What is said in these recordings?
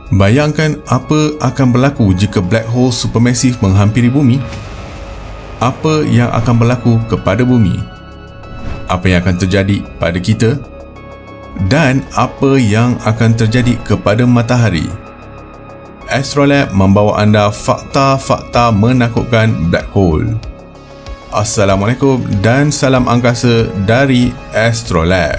Bayangkan apa akan berlaku jika black hole supermassive menghampiri bumi. Apa yang akan berlaku kepada bumi? Apa yang akan terjadi pada kita? Dan apa yang akan terjadi kepada matahari? Astrolab membawa anda fakta-fakta menakutkan black hole. Assalamualaikum dan salam angkasa dari Astrolab.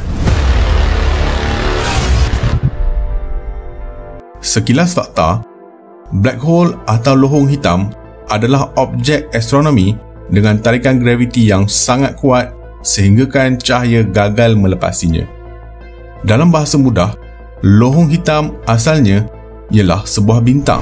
Sekilas fakta, black hole atau lohong hitam adalah objek astronomi dengan tarikan graviti yang sangat kuat sehinggakan cahaya gagal melepasinya. Dalam bahasa mudah, lohong hitam asalnya ialah sebuah bintang.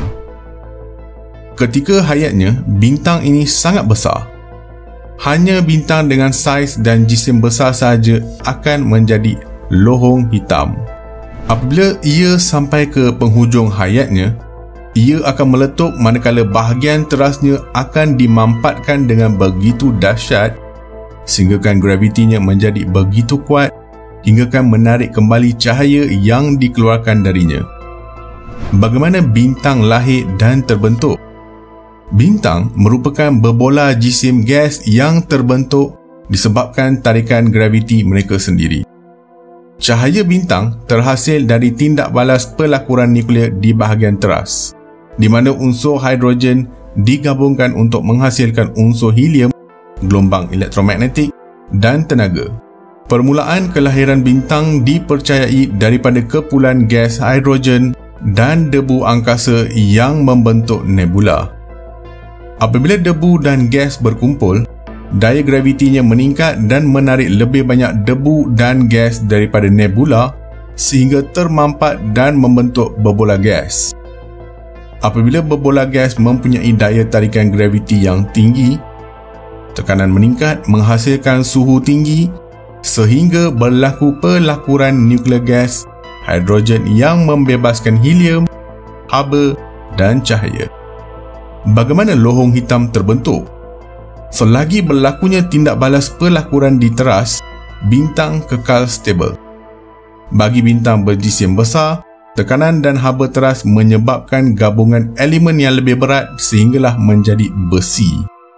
Ketika hayatnya, bintang ini sangat besar. Hanya bintang dengan saiz dan jisim besar sahaja akan menjadi lohong hitam. Apabila ia sampai ke penghujung hayatnya, ia akan meletup manakala bahagian terasnya akan dimampatkan dengan begitu dahsyat sehinggakan gravitinya menjadi begitu kuat hinggakan menarik kembali cahaya yang dikeluarkan darinya. Bagaimana bintang lahir dan terbentuk? Bintang merupakan berbola jisim gas yang terbentuk disebabkan tarikan graviti mereka sendiri. Cahaya bintang terhasil dari tindak balas pelakuran nuklear di bahagian teras, di mana unsur hidrogen digabungkan untuk menghasilkan unsur helium, gelombang elektromagnetik dan tenaga. Permulaan kelahiran bintang dipercayai daripada kepulan gas hidrogen dan debu angkasa yang membentuk nebula. Apabila debu dan gas berkumpul, daya gravitinya meningkat dan menarik lebih banyak debu dan gas daripada nebula sehingga termampat dan membentuk berbola gas. Apabila berbola gas mempunyai daya tarikan graviti yang tinggi, tekanan meningkat menghasilkan suhu tinggi sehingga berlaku pelakuran nuklear gas hidrogen yang membebaskan helium, haba dan cahaya. Bagaimana lohong hitam terbentuk? Selagi berlakunya tindak balas pelakuran di teras, bintang kekal stabil. Bagi bintang berjisim besar, tekanan dan haba teras menyebabkan gabungan elemen yang lebih berat sehinggalah menjadi besi.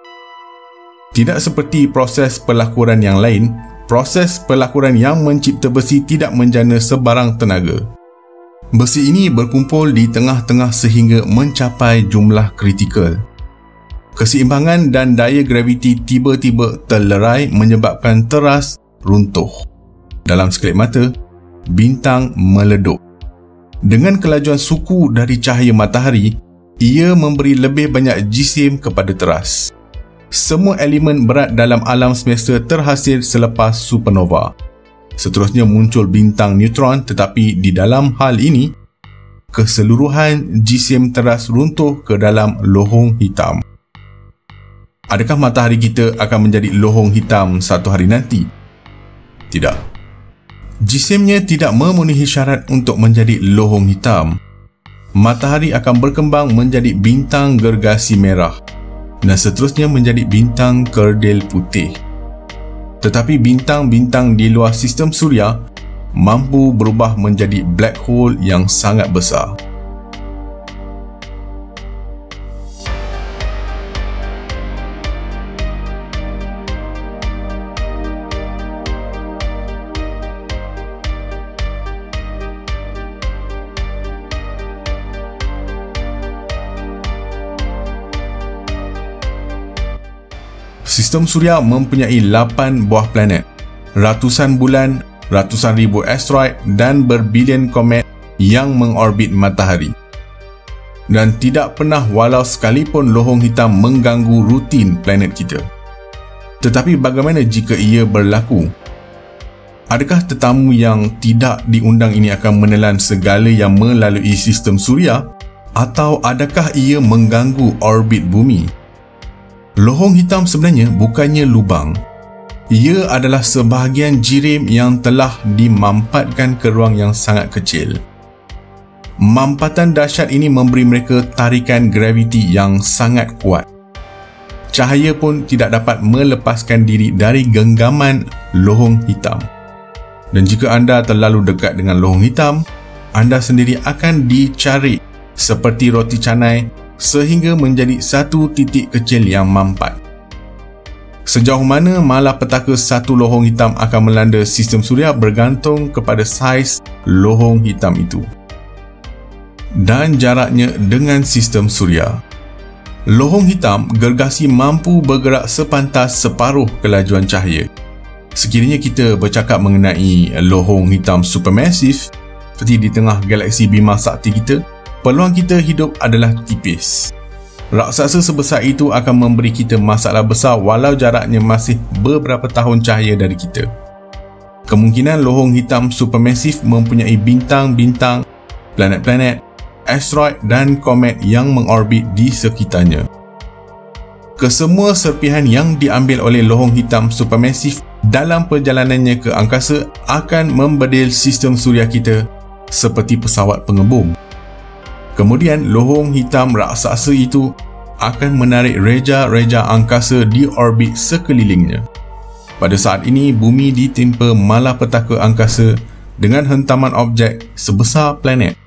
Tidak seperti proses pelakuran yang lain, proses pelakuran yang mencipta besi tidak menjana sebarang tenaga. Besi ini berkumpul di tengah-tengah sehingga mencapai jumlah kritikal. Keseimbangan dan daya graviti tiba-tiba terlerai menyebabkan teras runtuh. Dalam sekelip mata, bintang meleduk. Dengan kelajuan suku dari cahaya matahari, ia memberi lebih banyak jisim kepada teras. Semua elemen berat dalam alam semesta terhasil selepas supernova. Seterusnya muncul bintang neutron, tetapi di dalam hal ini, keseluruhan jisim teras runtuh ke dalam lohong hitam. Adakah matahari kita akan menjadi lohong hitam satu hari nanti? Tidak. Jisimnya tidak memenuhi syarat untuk menjadi lohong hitam. Matahari akan berkembang menjadi bintang gergasi merah dan seterusnya menjadi bintang kerdil putih. Tetapi bintang-bintang di luar sistem suria mampu berubah menjadi black hole yang sangat besar. Sistem suria mempunyai 8 buah planet, ratusan bulan, ratusan ribu asteroid dan berbilion komet yang mengorbit matahari. Dan tidak pernah walau sekalipun lohong hitam mengganggu rutin planet kita. Tetapi bagaimana jika ia berlaku? Adakah tetamu yang tidak diundang ini akan menelan segala yang melalui sistem suria? Atau adakah ia mengganggu orbit bumi? Lohong hitam sebenarnya bukannya lubang. Ia adalah sebahagian jirim yang telah dimampatkan ke ruang yang sangat kecil. Mampatan dahsyat ini memberi mereka tarikan graviti yang sangat kuat. Cahaya pun tidak dapat melepaskan diri dari genggaman lohong hitam. Dan jika anda terlalu dekat dengan lohong hitam, anda sendiri akan dicarik seperti roti canai sehingga menjadi satu titik kecil yang mampat. Sejauh mana malapetaka satu lohong hitam akan melanda sistem suria bergantung kepada saiz lohong hitam itu dan jaraknya dengan sistem suria. Lohong hitam gergasi mampu bergerak sepantas separuh kelajuan cahaya. Sekiranya kita bercakap mengenai lohong hitam supermassive seperti di tengah galaksi Bima Sakti kita, peluang kita hidup adalah tipis. Raksasa sebesar itu akan memberi kita masalah besar walau jaraknya masih beberapa tahun cahaya dari kita. Kemungkinan lohong hitam supermassive mempunyai bintang-bintang, planet-planet, asteroid dan komet yang mengorbit di sekitarnya. Kesemua serpihan yang diambil oleh lohong hitam supermassive dalam perjalanannya ke angkasa akan membedil sistem suria kita seperti pesawat pengebom. Kemudian lohong hitam raksasa itu akan menarik reja-reja angkasa di orbit sekelilingnya. Pada saat ini, bumi ditimpa malapetaka angkasa dengan hentaman objek sebesar planet.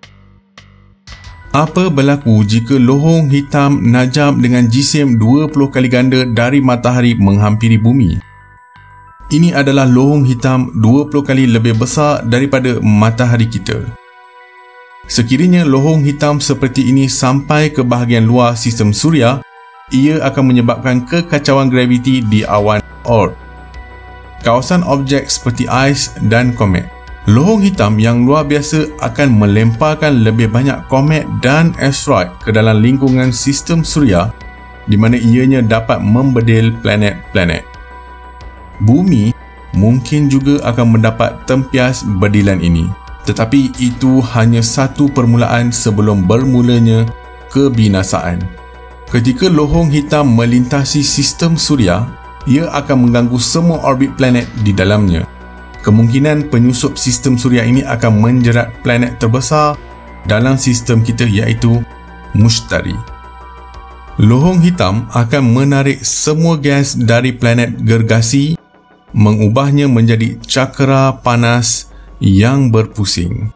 Apa berlaku jika lohong hitam najam dengan jisim 20 kali ganda dari matahari menghampiri bumi? Ini adalah lohong hitam 20 kali lebih besar daripada matahari kita. Sekiranya lohong hitam seperti ini sampai ke bahagian luar sistem suria, ia akan menyebabkan kekacauan graviti di awan Oort, kawasan objek seperti ais dan komet. Lohong hitam yang luar biasa akan melemparkan lebih banyak komet dan asteroid ke dalam lingkungan sistem suria di mana ianya dapat membedil planet-planet. Bumi mungkin juga akan mendapat tempias bedilan ini, tetapi itu hanya satu permulaan sebelum bermulanya kebinasaan. Ketika lohong hitam melintasi sistem suria, ia akan mengganggu semua orbit planet di dalamnya. Kemungkinan penyusup sistem suria ini akan menjerat planet terbesar dalam sistem kita iaitu Mushtari. Lohong hitam akan menarik semua gas dari planet gergasi, mengubahnya menjadi cakera panas yang berpusing.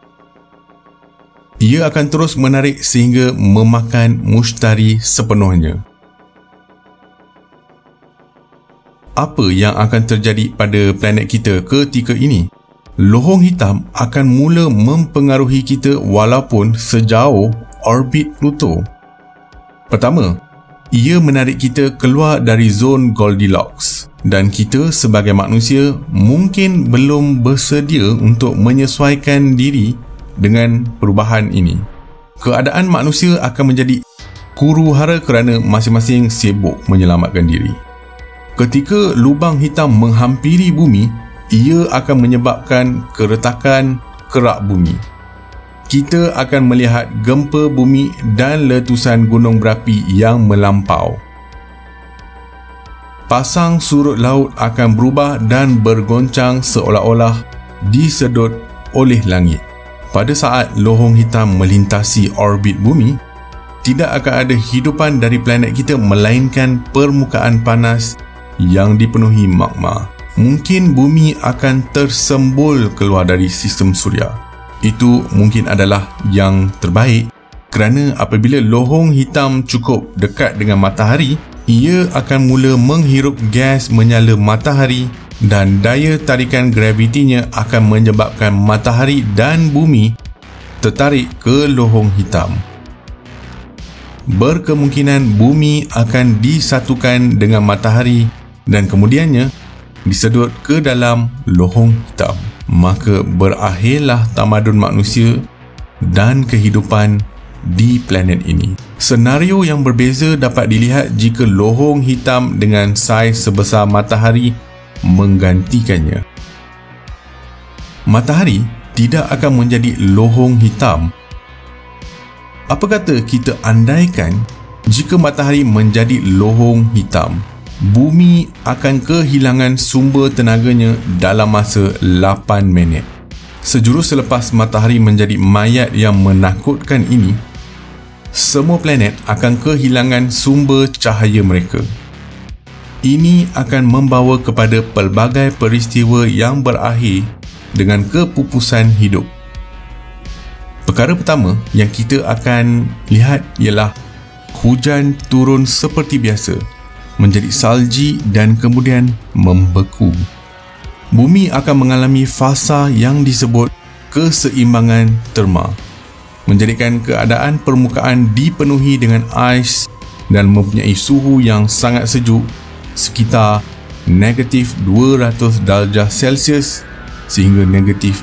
Ia akan terus menarik sehingga memakan Mushtari sepenuhnya. Apa yang akan terjadi pada planet kita ketika ini? Lohong hitam akan mula mempengaruhi kita walaupun sejauh orbit Pluto. Pertama, ia menarik kita keluar dari zon Goldilocks dan kita sebagai manusia mungkin belum bersedia untuk menyesuaikan diri dengan perubahan ini. Keadaan manusia akan menjadi huru-hara kerana masing-masing sibuk menyelamatkan diri. Ketika lubang hitam menghampiri bumi, ia akan menyebabkan keretakan kerak bumi. Kita akan melihat gempa bumi dan letusan gunung berapi yang melampau. Pasang surut laut akan berubah dan bergoncang seolah-olah disedot oleh langit. Pada saat lohong hitam melintasi orbit bumi, tidak akan ada hidupan dari planet kita melainkan permukaan panas yang dipenuhi magma. Mungkin bumi akan tersembul keluar dari sistem suria. Itu mungkin adalah yang terbaik kerana apabila lohong hitam cukup dekat dengan matahari, ia akan mula menghirup gas menyala matahari dan daya tarikan gravitinya akan menyebabkan matahari dan bumi tertarik ke lohong hitam. Berkemungkinan bumi akan disatukan dengan matahari dan kemudiannya disedot ke dalam lohong hitam. Maka berakhirlah tamadun manusia dan kehidupan di planet ini. Senario yang berbeza dapat dilihat jika lohong hitam dengan saiz sebesar matahari menggantikannya. Matahari tidak akan menjadi lohong hitam. Apa kata kita andaikan jika matahari menjadi lohong hitam? Bumi akan kehilangan sumber tenaganya dalam masa 8 minit. Sejurus selepas matahari menjadi mayat yang menakutkan ini, semua planet akan kehilangan sumber cahaya mereka. Ini akan membawa kepada pelbagai peristiwa yang berakhir dengan kepupusan hidup. Perkara pertama yang kita akan lihat ialah hujan turun seperti biasa, menjadi salji dan kemudian membeku. Bumi akan mengalami fasa yang disebut keseimbangan terma, menjadikan keadaan permukaan dipenuhi dengan ais dan mempunyai suhu yang sangat sejuk sekitar negatif 200 darjah Celsius sehingga negatif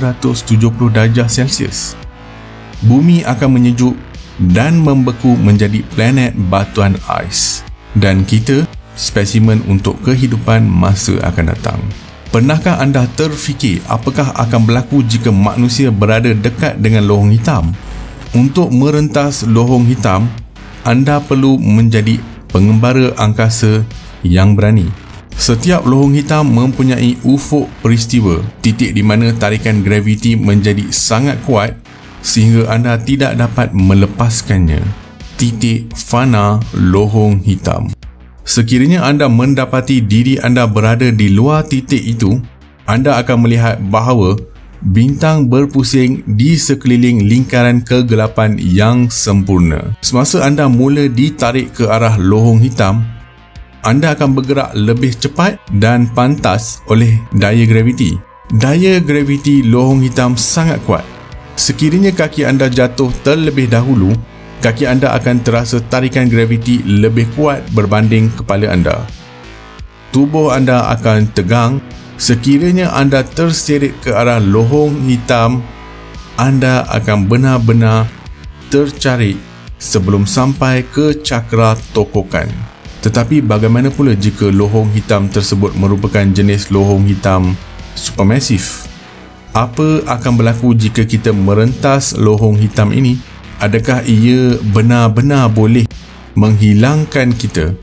270 darjah Celsius. Bumi akan menyejuk dan membeku menjadi planet batuan ais, dan kita spesimen untuk kehidupan masa akan datang. Pernahkah anda terfikir apakah akan berlaku jika manusia berada dekat dengan lohong hitam? Untuk merentas lohong hitam, anda perlu menjadi pengembara angkasa yang berani. Setiap lohong hitam mempunyai ufuk peristiwa, titik di mana tarikan graviti menjadi sangat kuat sehingga anda tidak dapat melepaskannya. Titik fana lohong hitam. Sekiranya anda mendapati diri anda berada di luar titik itu, anda akan melihat bahawa bintang berpusing di sekeliling lingkaran kegelapan yang sempurna. Semasa anda mula ditarik ke arah lohong hitam, anda akan bergerak lebih cepat dan pantas oleh daya graviti. Daya graviti lohong hitam sangat kuat. Sekiranya kaki anda jatuh terlebih dahulu, kaki anda akan terasa tarikan graviti lebih kuat berbanding kepala anda. Tubuh anda akan tegang. Sekiranya anda terseret ke arah lohong hitam, anda akan benar-benar tercarik sebelum sampai ke cakra tokokan. Tetapi bagaimana pula jika lohong hitam tersebut merupakan jenis lohong hitam supermasif? Apa akan berlaku jika kita merentas lohong hitam ini? Adakah ia benar-benar boleh menghilangkan kita,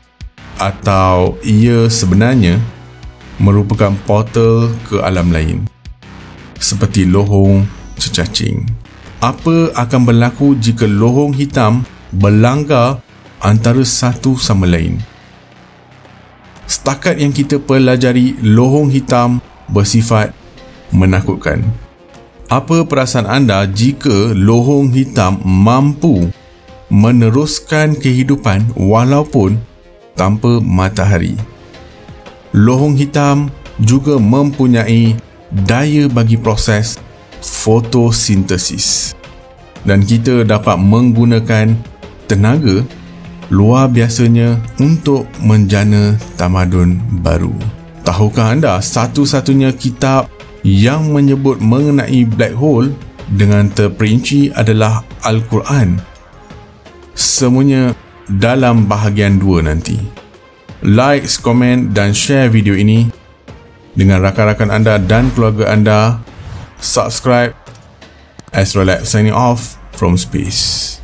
atau ia sebenarnya merupakan portal ke alam lain seperti lohong cecacing? Apa akan berlaku jika lohong hitam berlanggar antara satu sama lain? Setakat yang kita pelajari, lohong hitam bersifat menakutkan. Apa perasaan anda jika lohong hitam mampu meneruskan kehidupan walaupun tanpa matahari? Lohong hitam juga mempunyai daya bagi proses fotosintesis, dan kita dapat menggunakan tenaga luar biasanya untuk menjana tamadun baru. Tahukah anda satu-satunya kitab yang menyebut mengenai black hole dengan terperinci adalah Al-Quran? Semuanya dalam bahagian 2 nanti. Like, komen dan share video ini dengan rakan-rakan anda dan keluarga anda. Subscribe. Astrolab signing off from space.